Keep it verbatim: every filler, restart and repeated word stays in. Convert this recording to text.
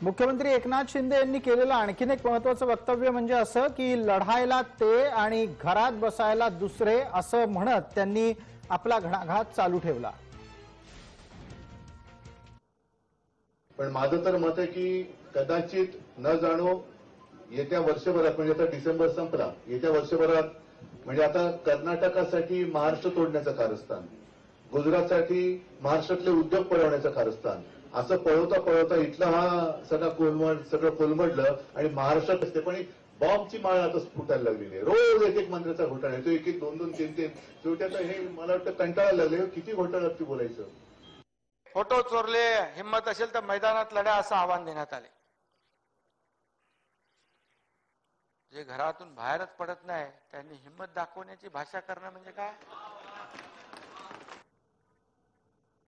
मुख्यमंत्री एकनाथ शिंदे यांनी केलेलं आणखीन एक महत्त्वाचं वक्तव्य म्हणजे असं की लढायला ते आणि घरात बसायला दुसरे असं म्हणत त्यांनी आपला घणाघात चालू ठेवला। पण माझं तर मत आहे की कदाचित न जाणो येत्या वर्षभरात म्हणजे आता डिसेंबर संपला, येत्या वर्षभरात म्हणजे आता कर्नाटकासाठी महाराष्ट्र तोडण्याचं कारस्थान, गुजरातसाठी महाराष्ट्रातले उद्योग पळवण्याचं कारस्थान, असं पळवता पळवता इथला हा सगळा कोलमड सगळं कोलमडलं आणि महाराष्ट्रात असते पण बॉम्बची माळ आता फुटायला लागलेली आहे। रोज एक एक मंत्र्याचा घोटाळा आहे, तो एक एक दोन दोन तीन तीन शेवटी आता हे मला वाटतं कंटाळा लागले, किती घोटाळा ते बोलायचं। फोटो चोरले, हिम्मत असेल तर मैदानात लढा असं आवाहन देण्यात आले। जे घरातून बाहेरच पडत नाही त्यांनी हिम्मत दाखवण्याची भाषा करणं म्हणजे काय?